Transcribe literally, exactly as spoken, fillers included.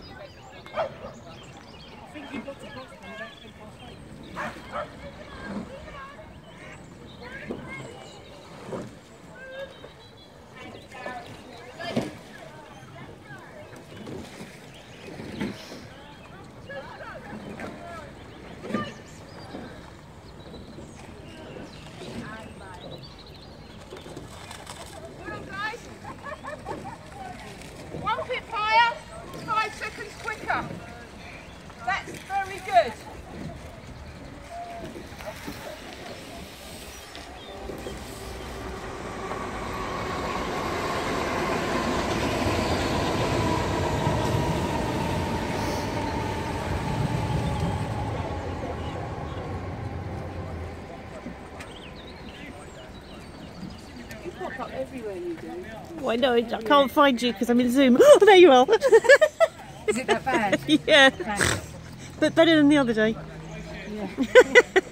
That's very good. You pop up everywhere you do. Well, I know, I can't find you because I'm in Zoom. Oh, there you are. Is it that bad? Yeah. Thanks. But better than the other day. Yeah.